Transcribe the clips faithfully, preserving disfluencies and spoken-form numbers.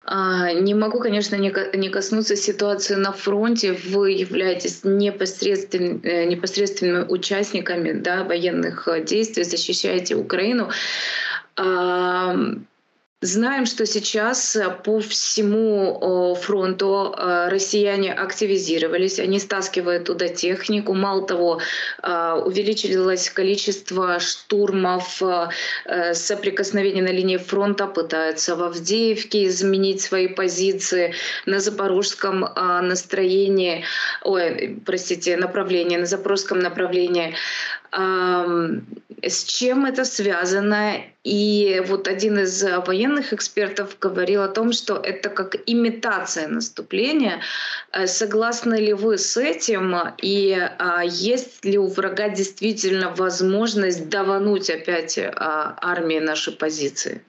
А, не могу, конечно, не ко не коснуться ситуации на фронте. Вы являетесь непосредствен э, непосредственными участниками, да, военных, э, действий, защищаете Украину. Ам, знаем, что сейчас, э, по всему, о, фронту, э, россияне активизировались, они стаскивают туда технику. Мало того, а, увеличилось количество штурмов, э, э, соприкосновений на линии фронта, пытаются в Авдеевке изменить свои позиции, на запорожском, а, настроении, ой, простите, направлении, на запорожском направлении. Ам, с чем это связано? И вот один из, э, военных экспертов говорил о том, что это как имитация наступления. Э, согласны ли вы с этим? И, а, есть ли у врага действительно возможность давануть опять, а, армии наши позиции?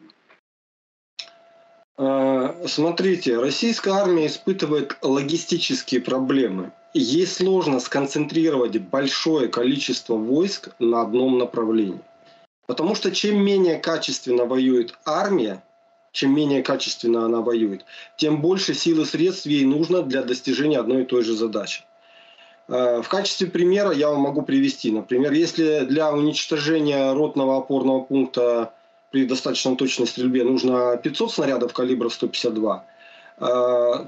А, смотрите, российская армия испытывает логистические проблемы. Ей сложно сконцентрировать большое количество войск на одном направлении. Потому что чем менее качественно воюет армия, чем менее качественно она воюет, тем больше сил и средств ей нужно для достижения одной и той же задачи. Э, В качестве примера я вам могу привести. Например, если для уничтожения ротного опорного пункта при достаточно точной стрельбе нужно пятьсот снарядов калибра сто пятьдесят два, э,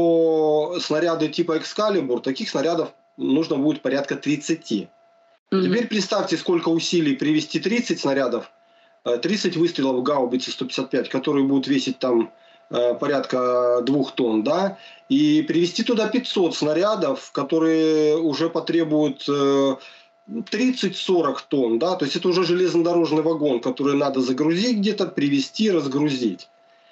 то снаряды типа «Экскалибур», таких снарядов нужно будет порядка тридцати. Мгм. Теперь представьте, сколько усилий привести тридцать снарядов, э, тридцать выстрелов гаубицы сто пятьдесят пять, которые будут весить там э, порядка двух тонн, да, и привести туда пятьсот снарядов, которые уже потребуют э, тридцать-сорок тонн, да, то есть это уже железнодорожный вагон, который надо загрузить где-то, привезти, разгрузить.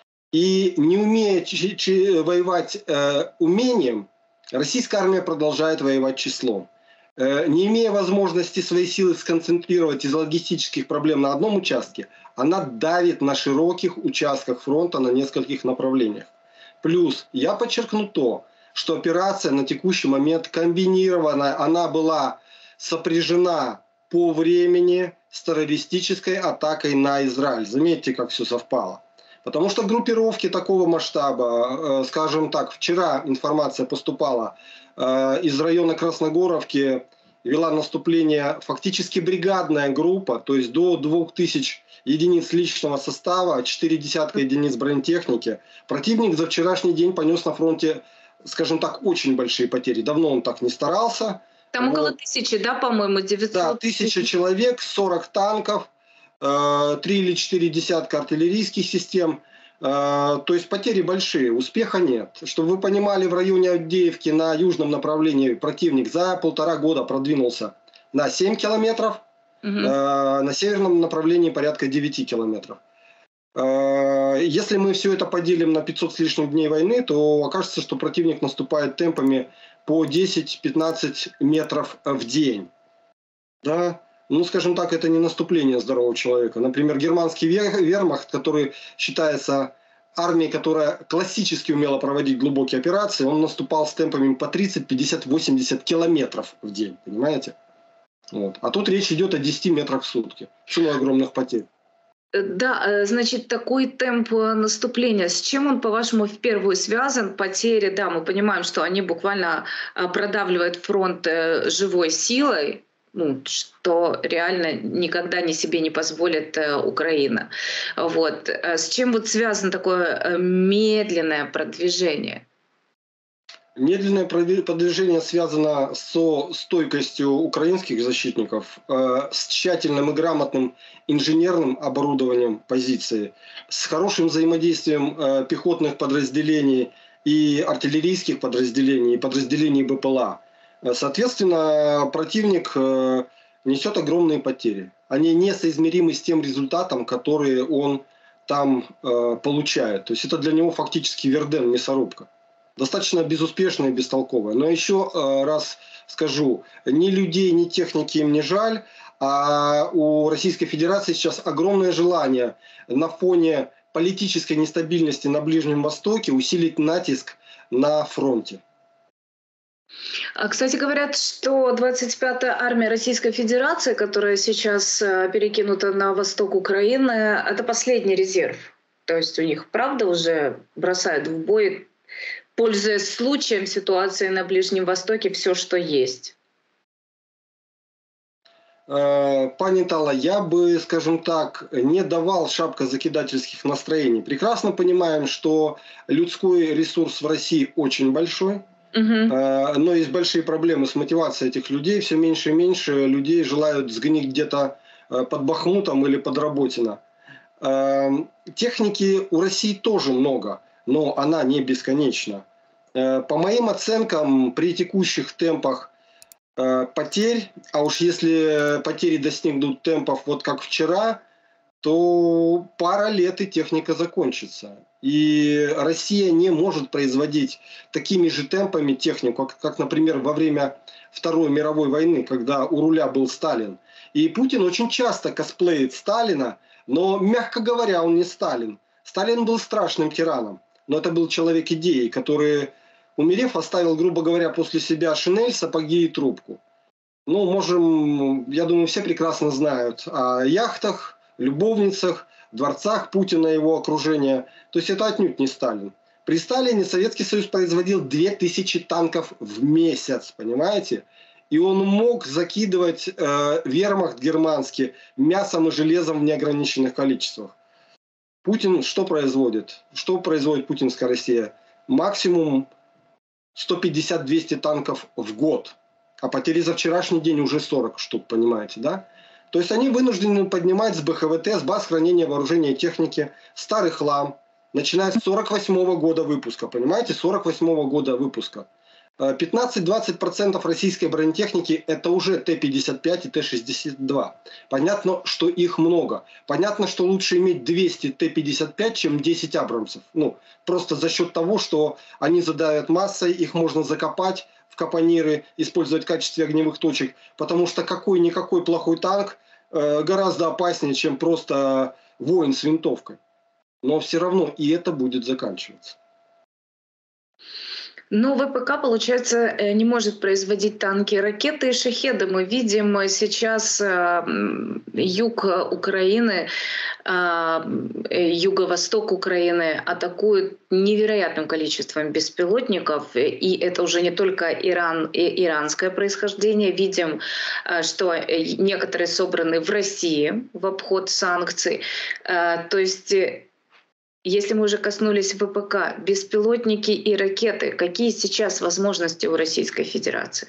И не умея ч- ч- воевать э, умением, российская армия продолжает воевать числом. Э, не имея возможности свои силы сконцентрировать из логистических проблем на одном участке, она давит на широких участках фронта на нескольких направлениях. Плюс я подчеркну то, что операция на текущий момент комбинированная, она была сопряжена по времени с террористической атакой на Израиль. Заметьте, как все совпало. Потому что группировки такого масштаба, э, скажем так, вчера информация поступала э, из района Красногоровки, вела наступление фактически бригадная группа, то есть до двух тысяч единиц личного состава, четыре десятка единиц бронетехники. Противник за вчерашний день понес на фронте, скажем так, очень большие потери. Давно он так не старался. Там около Вот. тысячи, да, по-моему, Да, девятьсот? тысяча человек, сорок танков, э, три или четыре десятка артиллерийских систем. Э, То есть потери большие, успеха нет. Чтобы вы понимали, в районе Авдеевки на южном направлении противник за полтора года продвинулся на семь километров, э, Мгм. на северном направлении порядка девяти километров. Э, Если мы все это поделим на пятьсот с лишним дней войны, то окажется, что противник наступает темпами по десять-пятнадцать метров в день. Да, ну, скажем так, это не наступление здорового человека. Например, германский вер- вермахт, который считается армией, которая классически умела проводить глубокие операции, он наступал с темпами по тридцать, пятьдесят, восемьдесят километров в день, понимаете? Вот. А тут речь идет о десяти метрах в сутки, ценой огромных потерь. Э, Да, э, значит, такой темп э, наступления, с чем он, по-вашему, в первую связан? Потери, да, мы понимаем, что они буквально а, продавливают фронт э, живой силой, ну, что реально никогда не себе не позволит э, Украина. Вот. Э, С чем вот связано такое э, медленное продвижение? Медленное продвижение связано со стойкостью украинских защитников, э, с тщательным и грамотным инженерным оборудованием позиции, с хорошим взаимодействием э, пехотных подразделений и артиллерийских подразделений, и подразделений БПЛА. Э, Соответственно, противник э, несет огромные потери. Они несоизмеримы с тем результатом, который он там э, получает. То есть это для него фактически Верден, мясорубка. Достаточно безуспешная и бестолковая. Но еще э, раз скажу, ни людей, ни техники им не жаль, а у Российской Федерации сейчас огромное желание на фоне политической нестабильности на Ближнем Востоке усилить натиск на фронте. А, Кстати, говорят, что двадцать пятая армия Российской Федерации, которая сейчас э, перекинута на восток Украины, это последний резерв. То есть у них, правда, уже бросают в бой, пользуясь случаем ситуации на Ближнем Востоке, все, что есть? Пани Тала, я бы, скажем так, не давал шапкозакидательских настроений. Прекрасно понимаем, что людской ресурс в России очень большой, Угу. но есть большие проблемы с мотивацией этих людей. Все меньше и меньше людей желают сгнить где-то под Бахмутом или под Работино. Техники у России тоже много, но она не бесконечна. По моим оценкам, при текущих темпах потерь, а уж если потери достигнут темпов вот как вчера, то пара лет и техника закончится. И Россия не может производить такими же темпами технику, как, как, например, во время Второй мировой войны, когда у руля был Сталин. И Путин очень часто косплеит Сталина, но, мягко говоря, он не Сталин. Сталин был страшным тираном, но это был человек идеи, который, умерев, оставил, грубо говоря, после себя шинель, сапоги и трубку. Ну, можем, я думаю, все прекрасно знают о яхтах, любовницах, дворцах Путина и его окружения. То есть это отнюдь не Сталин. При Сталине Советский Союз производил две тысячи танков в месяц, понимаете? И он мог закидывать э, вермахт германский мясом и железом в неограниченных количествах. Путин что производит? Что производит путинская Россия? Максимум сто пятьдесят - двести танков в год. А потери за вчерашний день уже сорок штук, понимаете, да? То есть они вынуждены поднимать с БХВТ, с баз хранения вооружения и техники, старый хлам, начиная с сорок восьмого года выпуска, понимаете, сорок восьмого года выпуска. пятнадцать-двадцать процентов российской бронетехники это уже Т пятьдесят пять и Т шестьдесят два. Понятно, что их много. Понятно, что лучше иметь двести Т пятьдесят пять, чем десять Абрамсов. Ну, просто за счет того, что они задавят массой, их можно закопать в капониры, использовать в качестве огневых точек. Потому что какой-никакой плохой танк э, гораздо опаснее, чем просто воин с винтовкой. Но все равно и это будет заканчиваться. Но ВПК, получается, не может производить танки, ракеты и шахеды. Мы видим сейчас юг Украины, юго-восток Украины атакуют невероятным количеством беспилотников. И это уже не только Иран и иранское происхождение. Видим, что некоторые собраны в России в обход санкций. То есть... Если мы уже коснулись ВПК, беспилотники и ракеты, какие сейчас возможности у Российской Федерации?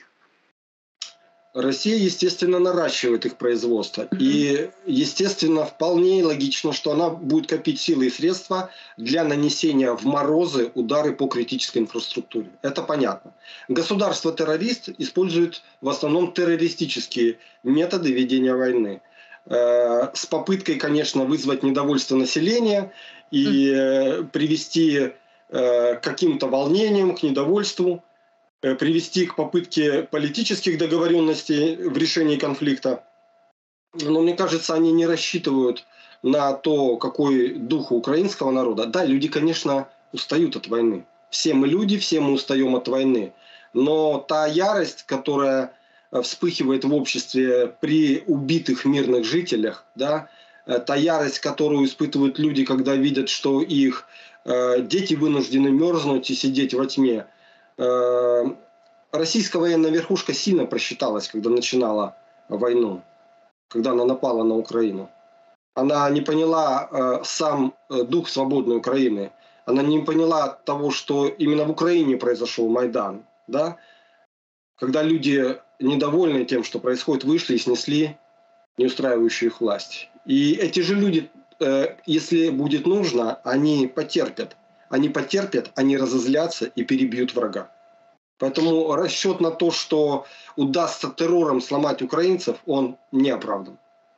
Россия, естественно, наращивает их производство. Mm-hmm. И, естественно, вполне логично, что она будет копить силы и средства для нанесения в морозы удары по критической инфраструктуре. Это понятно. Государство-террорист использует в основном террористические методы ведения войны. Э, с попыткой, конечно, вызвать недовольство населения и э, привести э, к каким-то волнениям, к недовольству, э, привести к попытке политических договоренностей в решении конфликта. Но мне кажется, они не рассчитывают на то, какой дух у украинского народа. Да, люди, конечно, устают от войны. Все мы люди, все мы устаем от войны. Но та ярость, которая вспыхивает в обществе при убитых мирных жителях, да, та ярость, которую испытывают люди, когда видят, что их э, дети вынуждены мерзнуть и сидеть во тьме. Э, российская военная верхушка сильно просчиталась, когда начинала войну, когда она напала на Украину. Она не поняла э, сам дух свободной Украины. Она не поняла того, что именно в Украине произошел Майдан. Да? Когда люди, недовольные тем, что происходит, вышли и снесли не устраивающую их власть. И эти же люди, если будет нужно, они потерпят. Они потерпят, они разозлятся и перебьют врага. Поэтому расчет на то, что удастся террором сломать украинцев, он не оправдан.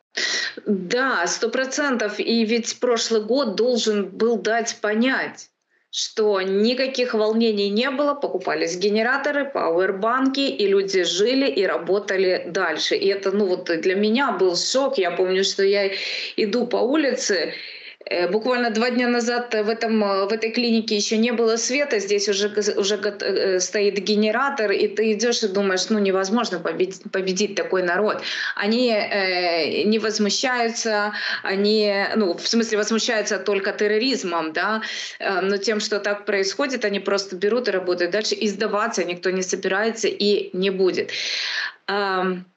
Да, сто процентов. И ведь прошлый год должен был дать понять, что никаких волнений не было, покупались генераторы, пауэрбанки, и люди жили и работали дальше. И это, ну вот для меня был шок. Я помню, что я иду по улице, Буквально два дня назад в, этом, в этой клинике еще не было света, здесь уже, уже стоит генератор, и ты идешь и думаешь, ну невозможно победить, победить такой народ. Они э, не возмущаются, они, ну в смысле возмущаются только терроризмом, да, но тем, что так происходит, они просто берут и работают дальше, и сдаваться никто не собирается и не будет.